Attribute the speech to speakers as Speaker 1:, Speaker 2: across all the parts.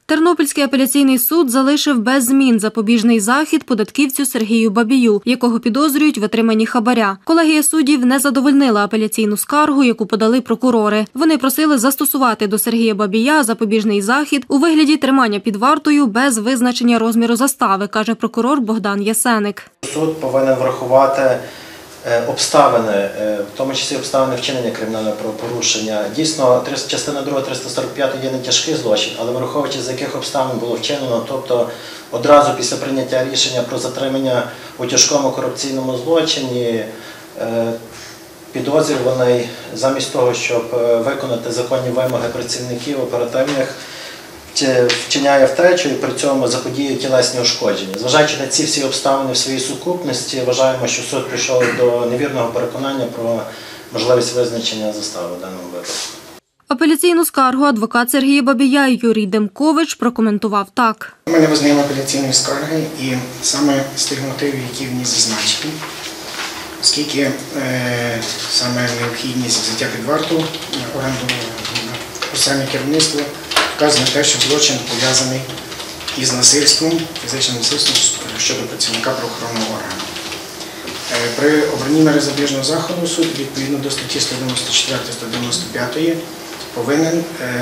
Speaker 1: Тернопільський апеляційний суд залишив без змін запобіжний захід податківцю Сергію Бабію, якого підозрюють в отриманні хабаря. Колегія суддів не задовольнила апеляційну скаргу, яку подали прокурори. Вони просили застосувати до Сергія Бабія запобіжний захід у вигляді тримання під вартою без визначення розміру застави, каже прокурор Богдан Ясеник.
Speaker 2: Суд повинен врахувати обставини, в тому числі обставини вчинення кримінального правопорушення. Дійсно, частина 2 345 є не тяжкий злочин, але враховуючи, з яких обставин було вчинено, тобто одразу після прийняття рішення про затримання у тяжкому корупційному злочині, підозрюваний замість того, щоб виконати законні вимоги працівників оперативних, вчиняє втечу і при цьому заподіює тілесні ушкодження. Зважаючи на ці всі обставини в своїй сукупності, вважаємо, що суд прийшов до невірного переконання про можливість визначення застави в даному випадку.
Speaker 1: Апеляційну скаргу адвокат Сергія Бабія Юрій Демкович прокоментував так.
Speaker 3: Ми не визнаємо апеляційної скарги і саме з тих мотивів, які в ній зазначені, оскільки саме необхідність взяття під варту органу процесуального керівництва вказує на те, що злочин пов'язаний із насильством, фізичним насильством щодо працівника правоохоронного органу. При обранні міри запобіжного заходу суд відповідно до статті 194-195 повинен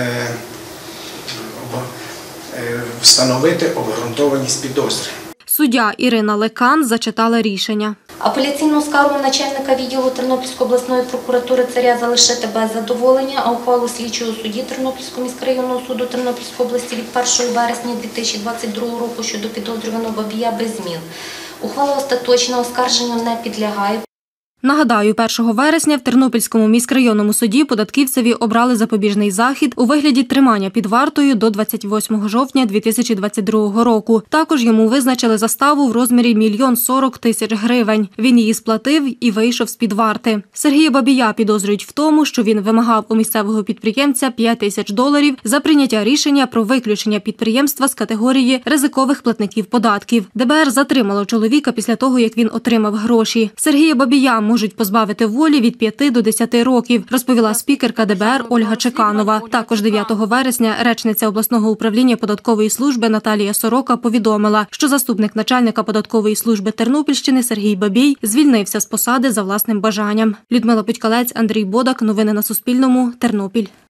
Speaker 3: встановити обґрунтованість підозри.
Speaker 1: Суддя Ірина Лекан зачитала рішення.
Speaker 4: Апеляційну скаргу начальника відділу Тернопільської обласної прокуратури Царя залишити без задоволення, а ухвалу слідчого судді Тернопільського міськрайонного суду Тернопільської області від 1 вересня 2022 року щодо підозрюваного Бабія без змін. Ухвала остаточного оскарження не підлягає.
Speaker 1: Нагадаю, 1 вересня в Тернопільському міськрайонному суді податківцеві обрали запобіжний захід у вигляді тримання під вартою до 28 жовтня 2022 року. Також йому визначили заставу в розмірі 1 040 000 гривень. Він її сплатив і вийшов з-під варти. Сергія Бабія підозрюють в тому, що він вимагав у місцевого підприємця $5000 за прийняття рішення про виключення підприємства з категорії ризикових платників податків. ДБР затримало чоловіка після того, як він отримав гроші. Сергія Бабія можуть позбавити волі від 5 до 10 років, розповіла спікерка ДБР Ольга Чеканова. Також 9 вересня речниця обласного управління податкової служби Наталія Сорока повідомила, що заступник начальника податкової служби Тернопільщини Сергій Бабій звільнився з посади за власним бажанням. Людмила Путькалець, Андрій Бодак. Новини на Суспільному. Тернопіль.